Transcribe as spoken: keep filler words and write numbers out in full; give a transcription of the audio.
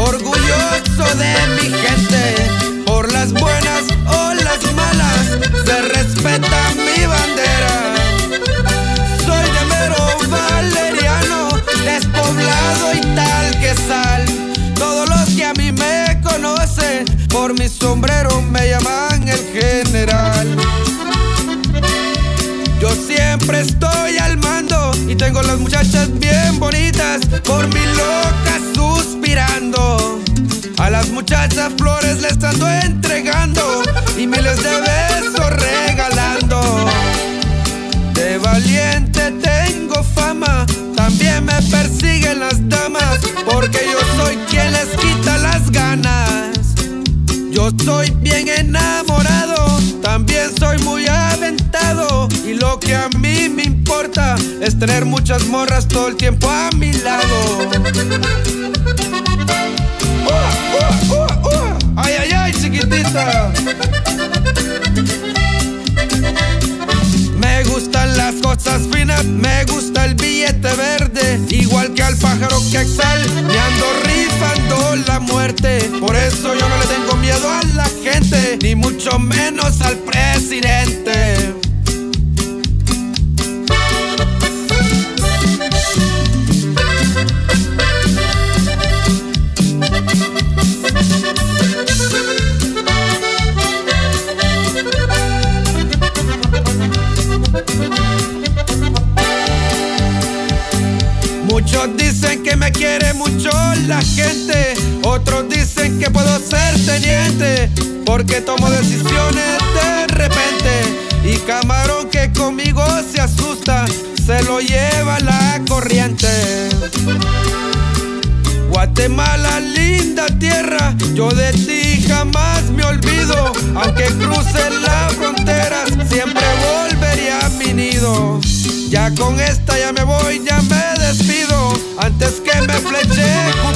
orgulloso de mi gente. Por las buenas o las malas, se respeta mi bandera. Soy de Mero Valeriano, despoblado y tal que sal. Todos los que a mí me conocen, por mi sombrero me llaman el general. Yo siempre estoy al mando y tengo las muchachas bien bonitas, por mi loca suspirando. A las muchachas flores les ando entregando y miles de besos regalando. De valiente tengo fama, también me persiguen las damas, porque yo soy quien les quita las ganas. Yo soy bien enamorado, también soy muy aventado, y lo que a mí me importa es tener muchas morras todo el tiempo a mi lado. Uh, uh, uh, uh. Ay, ay, ay, chiquitita. Me gustan las cosas finas, me gusta el billete verde, igual que al pájaro que exhal, me ando rifando la muerte. Por eso yo no le tengo miedo a la gente, ni mucho menos al presidente. Muchos dicen que me quiere mucho la gente, otros dicen que puedo ser teniente, porque tomo decisiones de repente, y camarón que conmigo se asusta, se lo lleva la corriente. Guatemala, linda tierra, yo de ti jamás me olvido, aunque cruce la frontera, siempre volvería a mi nido. Ya con esta ya me voy, ya me despido, antes que me fleche